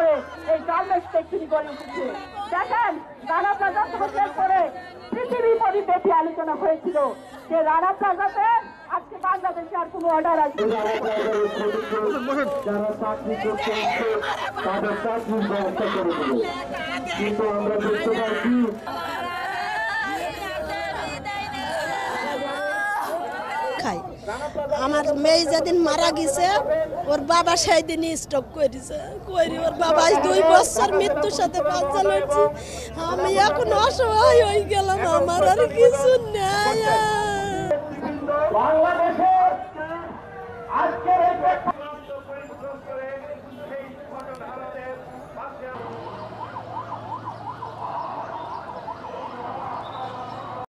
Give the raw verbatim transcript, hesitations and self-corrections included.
করে এই garments factory গড়ে উঠেছে। দেখেন রানা প্লাজা সমস্যার পরে পৃথিবী পরিব্যাপী আলোচনা হয়েছিল যে রানা প্লাজাতে আজকে বাংলাদেশে আর কোনো অর্ডার আসবে যারা চাকরি করতে তাদের চাকরির ব্যবস্থা করে দেবে, কিন্তু আমরা দেখতে পাচ্ছি আমার মেয়ে যেদিন মারা গেছে ওর বাবা সেই দিনই স্টপ করেছে করি ওর বাবা দুই বছর মৃত্যুর সাথে বাচ্চা লড়ছি। আমি এখন অসহায় হয়ে গেলাম, আমার আর কিছু নেই। বাংলাদেশের আজকের এই